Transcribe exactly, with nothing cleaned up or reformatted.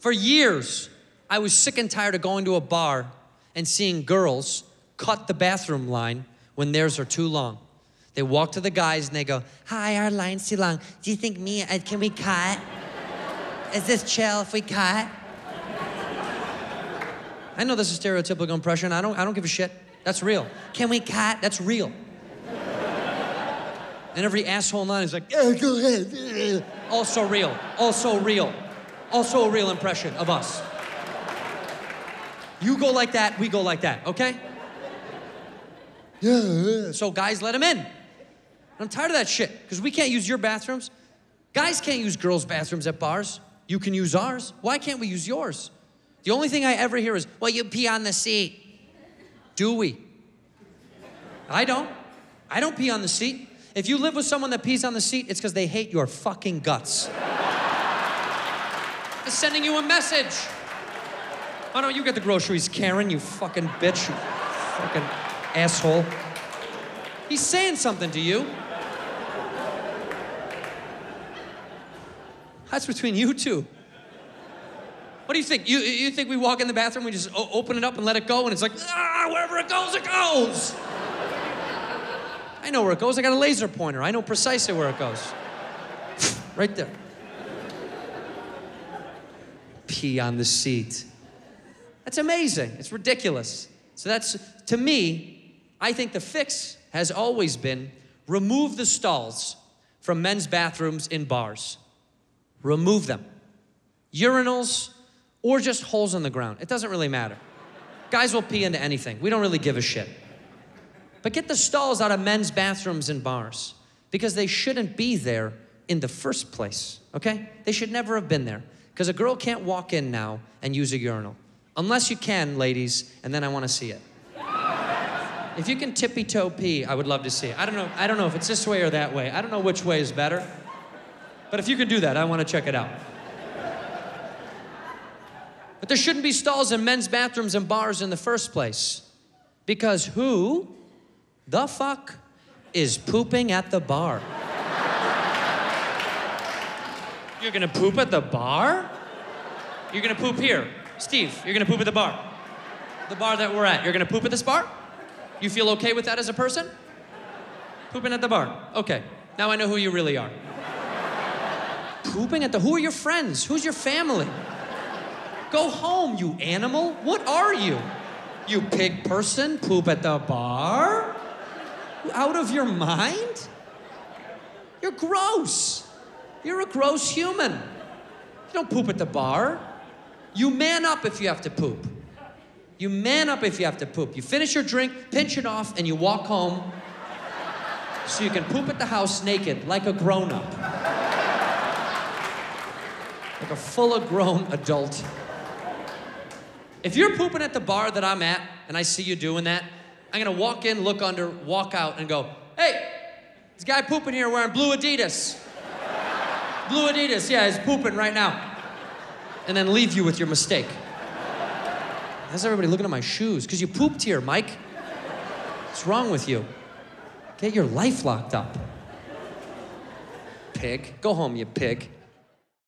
For years, I was sick and tired of going to a bar and seeing girls cut the bathroom line when theirs are too long. They walk to the guys and they go, hi, our line's too long. Do you think me, uh, can we cut? Is this chill if we cut? I know this is stereotypical impression. I don't, I don't give a shit. That's real. Can we cut? That's real. And every asshole in line is like, oh, go ahead. Also real, also real. Also a real impression of us. You go like that, we go like that, okay? Yeah. So guys, let them in. I'm tired of that shit, because we can't use your bathrooms. Guys can't use girls' bathrooms at bars. You can use ours. Why can't we use yours? The only thing I ever hear is, well, you pee on the seat. Do we? I don't. I don't pee on the seat. If you live with someone that pees on the seat, it's because they hate your fucking guts. I'm sending you a message. Why don't you get the groceries, Karen, you fucking bitch, you fucking asshole. He's saying something to you. That's between you two. What do you think? You, you think we walk in the bathroom, we just o open it up and let it go, and it's like, ah, wherever it goes, it goes. I know where it goes. I got a laser pointer. I know precisely where it goes. Right there. Pee on the seat. That's amazing. It's ridiculous. So that's, to me, I think the fix has always been remove the stalls from men's bathrooms in bars. Remove them. Urinals or just holes in the ground. It doesn't really matter. Guys will pee into anything. We don't really give a shit. But get the stalls out of men's bathrooms in bars because they shouldn't be there in the first place, okay? They should never have been there because a girl can't walk in now and use a urinal. Unless you can, ladies, and then I want to see it. If you can tippy-toe pee, I would love to see it. I don't know, I don't know if it's this way or that way. I don't know which way is better. But if you can do that, I want to check it out. But there shouldn't be stalls in men's bathrooms and bars in the first place. Because who the fuck is pooping at the bar? You're gonna poop at the bar? You're gonna poop here. Steve, you're gonna poop at the bar. The bar that we're at. You're gonna poop at this bar? You feel okay with that as a person? Pooping at the bar. Okay, now I know who you really are. Pooping at the, who are your friends? Who's your family? Go home, you animal. What are you? You pig person, poop at the bar? Out of your mind? You're gross. You're a gross human. You don't poop at the bar. You man up if you have to poop. You man up if you have to poop. You finish your drink, pinch it off, and you walk home so you can poop at the house naked like a grown-up. Like a full grown adult. If you're pooping at the bar that I'm at, and I see you doing that, I'm gonna walk in, look under, walk out, and go, hey, this guy pooping here wearing blue Adidas. Blue Adidas, yeah, he's pooping right now. And then leave you with your mistake. How's everybody looking at my shoes? Because you pooped here, Mike. What's wrong with you? Get your life locked up. Pig. Go home, you pig.